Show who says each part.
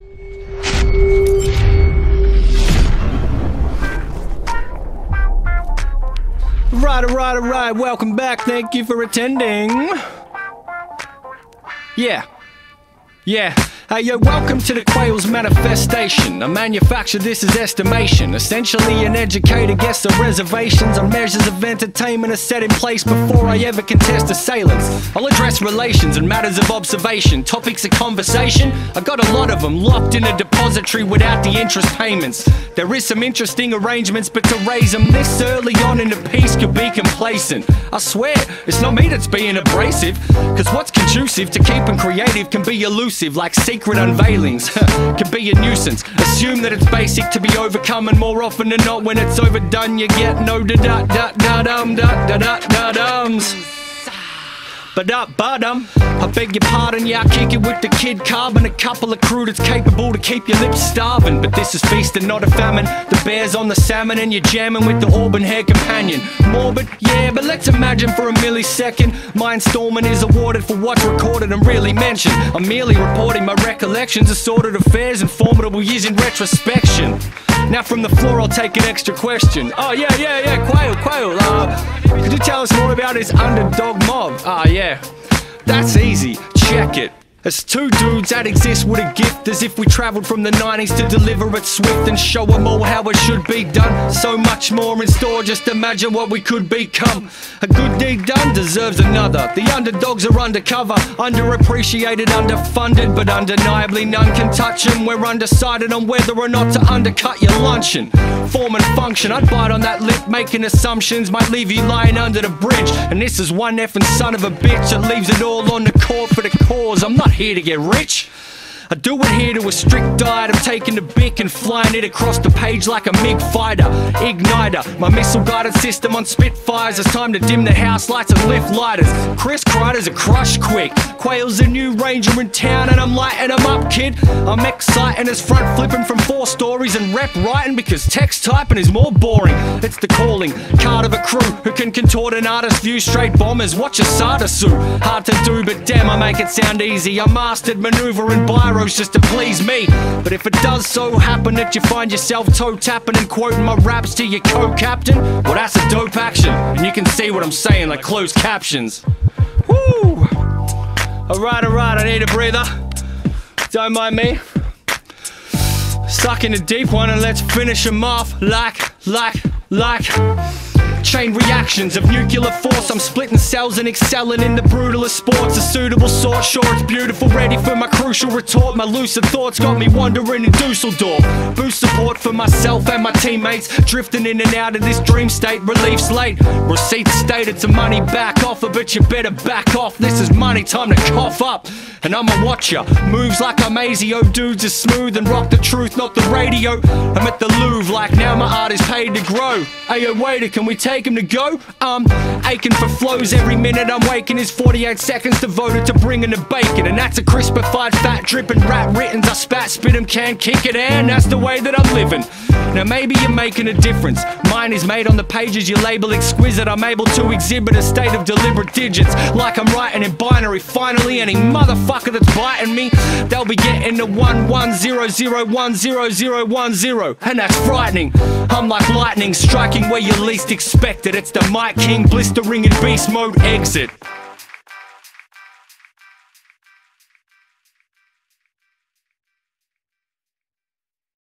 Speaker 1: Right, welcome back, thank you for attending. Yeah. Hey yo, welcome to the Quails Manifestation. I manufacture this as estimation. Essentially an educator gets the reservations on measures of entertainment are set in place before I ever contest assailants. I'll address relations and matters of observation. Topics of conversation, I got a lot of them locked in a depository without the interest payments. There is some interesting arrangements, but to raise them this early on in the piece could be complacent. I swear, it's not me that's being abrasive, cause what's conducive to keeping creative can be elusive, like secret unveilings can be a nuisance. Assume that it's basic to be overcome, and more often than not when it's overdone you get no da-da-da-da-dum-da-da-da-dums. Ba-da-ba-dum. I beg your pardon, yeah, I kick it with the Kid Carbon. A couple of crew that's capable to keep your lips starving. But this is feasting, not a famine. The bear's on the salmon and you're jamming with the auburn hair companion. Morbid, yeah, but let's imagine for a millisecond Mindstorming is awarded for what's recorded and really mentioned. I'm merely reporting my recollections of sordid affairs and formidable years in retrospection. Now from the floor I'll take an extra question. Oh yeah, Quail, could you tell us more about his underdog mob? Yeah, that's easy, check it. As two dudes that exist with a gift, as if we travelled from the 90s to deliver it swift and show them all how it should be done. So much more in store, just imagine what we could become. A good deed done deserves another. The underdogs are undercover, underappreciated, underfunded, but undeniably none can touch them. We're undecided on whether or not to undercut your luncheon. Form and function, I'd bite on that lip, making assumptions might leave you lying under the bridge. And this is one effing son of a bitch that leaves it all on the court for the cause. I'm not here to get rich, I do adhere to a strict diet of taking the Bic and flying it across the page like a MiG fighter. Igniter, my missile guided system on Spitfires. It's time to dim the house lights and lift lighters. Chris Kreider's a crush quick. Quail's a new ranger in town and I'm lighting them up, kid. I'm exciting as front flipping from 4 stories and rep writing because text typing is more boring. It's the calling card of a crew who can contort an artist's view. Straight bombers, watch a Sada suit. Hard to do, but damn, I make it sound easy. I mastered maneuvering biro just to please me. But if it does so happen that you find yourself toe tapping and quoting my raps to your co-captain, well that's a dope action, and you can see what I'm saying like closed captions. Woo! Alright, I need a breather. Don't mind me. Stuck in a deep one and let's finish them off like chain reactions of nuclear force. I'm splitting cells and excelling in the brutalest sports. A suitable sort, sure it's beautiful, ready for my crucial retort. My lucid thoughts got me wandering in Dusseldorf. Boost support for myself and my teammates, drifting in and out of this dream state. Relief's late, receipts stated to money back offer, but you better back off. This is money, time to cough up. And I'm a watcher, moves like I'm ASIO. Dudes are smooth and rock the truth, not the radio. I'm at the Louvre like now my art is paid to grow. Ayo waiter, can we take him to go? Aching for flows every minute I'm waking is 48 seconds devoted to bringing the bacon. And that's a crispified fat dripping rap writtens. I spat, spit 'em, can kick it, and that's the way that I'm living. Now maybe you're making a difference. Mine is made on the pages you label exquisite. I'm able to exhibit a state of deliberate digits, like I'm writing in binary. Finally, any motherfucker that's biting me, they'll be getting the 11001010, and that's frightening. I'm like lightning striking where you least expect it. It's the Mike King blistering in beast mode exit.